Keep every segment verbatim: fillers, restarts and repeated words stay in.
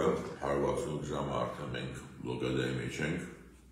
Փոխվել, հարվածնութ ժամը արդեն մենք բլոկադայի մեջ ենք։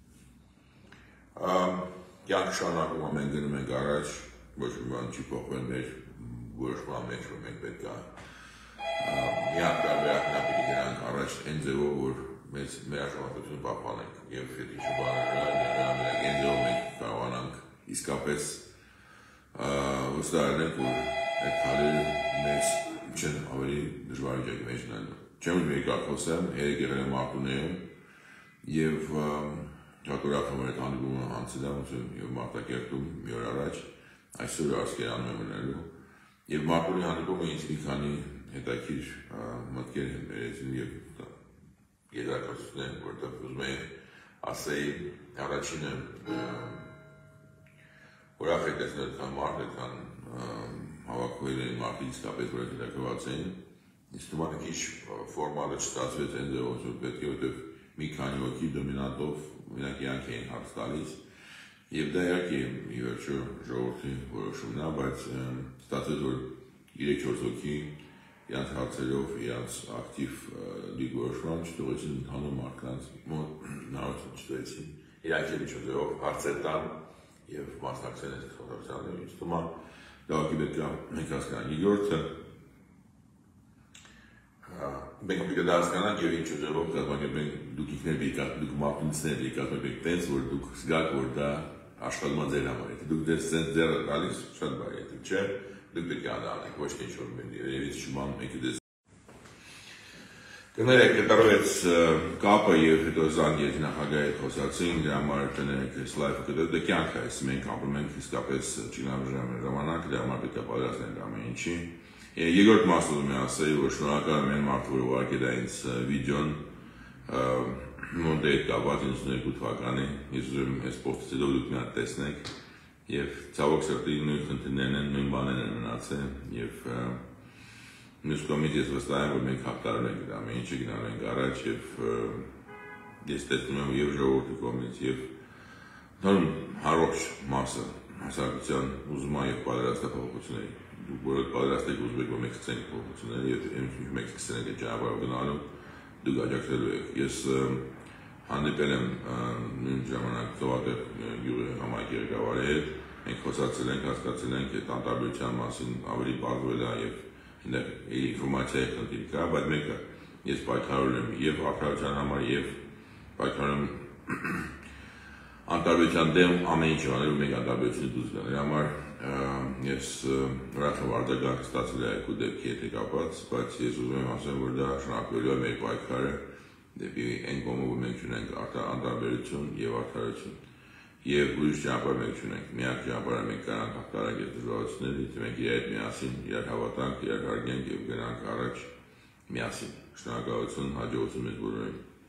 Կյանքը շարունակվում, մենք գնում ենք առաջ, ոչ մի բան չի փոխվել մեր որոշման մեջ, որ մենք պետք է միակ տարբերակն պիտի գնանք առաջ այն ձևով, որ մեզ մեր աշխատանքությունը պահպանենք եւ եթե չբաներնանք, այն ձևով մենք կարողանանք իսկապես վստահենք, որ այդ քայլերը մեզ չեն ավելի դժվար վիճակի մեջ նայելու։ Չեմ ուզում երկար խոսեմ, երեկ եղել եմ Մարտունիում եւ շատ ուրախ եմ այդ հանդիպումը անցել եւ Մարտակերտում մի օր առաջ, այսօր Ասկերանում եմ մնալու եւ Մարտունի հանդիպումը ինձ մի քանի հետաքրքիր մտքեր են բերեցին եւ եզրակացություններ, որտեղ ուզում եմ ասեի առաջինը ուրախ է տեսնել քան մարդ, էդքան հավաքվել են մարդիկ իսկապես որ հետաքրքրված էին։ Իսկ թվում է քիչ ֆորմատը չստացվեց այն ձևով, որ պետք է որտեղ մի քանի հոգի դոմինանտով մենակ իհարկե են հարց տալիս եւ դա իհարկե ի վերջո ժողովրդի որոշումն է, բայց ստացվեց որ երեք-չորս հոգի իրենց հարցերով, իրենց ակտիվ լիգ որոշման չթողեցին ընդհանուր մարդկանց մոտ հնարավորություն չտվեցին իհարկե միջոցով հարցեր տան եւ մասնակցել են խորհրդանիշ։ Թվում է դա ուղղակի պետք է մենք հասկանանք։ Երկրորդը մենք պետք է դա հասկանանք եւ ինչ ուժերով կազմակերպենք դուք ինքներ եկաք, դուք մարտունիցներ եկաք, մենք տենց որ դուք զգաք որ դա աշխատում է ձեր համար։ Եթե դուք դեր սենց ձեր գալիս շատ բարի է, չէ՞։ Դուք պետք է անանեք, ոչ թե ինչ-որ մենք երևից շուման մեկը դες կներեք, կտրվեց կապը եւ հետո զանգեց նախագահի հետ խոսացին, դրա համար կներեք այս լայվը կդրել, դա կյանքը է, մենք ապրում ենք իսկապես չինավժան ժամանակ, դրա համար պետք է պատրաստենք ամեն ինչի։ Երկրորդ մասը ուզում եմ ասել, որ շնորհակալ եմ այն մարդը, որ ուղղակի դա ինձ վիդեոն մոնտեջ կապած իննսուններկու թվականի, ես ուզում եմ այս պոստից հետո դուք մի հատ տեսնեք եւ ցավոք սրտի նույն խնդիրներն են, նույն բաներն են մնացել եւ մյուս կողմից ես վստահ եմ, որ մենք հաղթարել ենք դա, ամեն ինչը գնալ ենք առաջ եւ ես տեսնում եմ եւ ժողովրդի կողմից եւ դառնում հարոշ մասը հասարակության ուզում է եւ պատրաստափոխությունների։ Դուք բոլոր պատրաստեք ուզում եք, որ մենք սկսենք փոխությունները եւ մենք սկսենք այդ ճանապարհով գնալու, դուք աջակցելու եք։ Ես հանդիպել եմ նույն ժամանակ ծովատեղ գյուղի համայնքի ղեկավարի հետ, մենք խոսացել ենք, հասկացել ենք այդ անտարբերության մասին ավելի բարձվել է եւ ինֆորմացիայի խնդիր կա, բայց մեկը ես պայքարում եմ եւ արդարության համար եւ պայքարում անտարբերության դեմ ամեն ինչ անելու մենք անտարբերությունը դուրս գալ։ Դրա համար ես Ուրախ Վարդանյան ստացվել է այգու դեպքի հետ կապված, բայց ես ուզում եմ ասեմ, որ դա շարունակվելու է մեր պայքարը դեպի այն կողմը, որ մենք ունենք անտարբերություն եւ արդարություն եւ ուրիշ ճանապարհ մենք ունենք։ Միակ ճանապարհը մենք կարանք հաղթարենք այս դժվարություններից, մենք իրար հետ միասին, իրար հավատանք, իրար հարգենք եւ գնանք առաջ միասին։ Շնորհակալություն, հաջողություն մեզ բոլորին։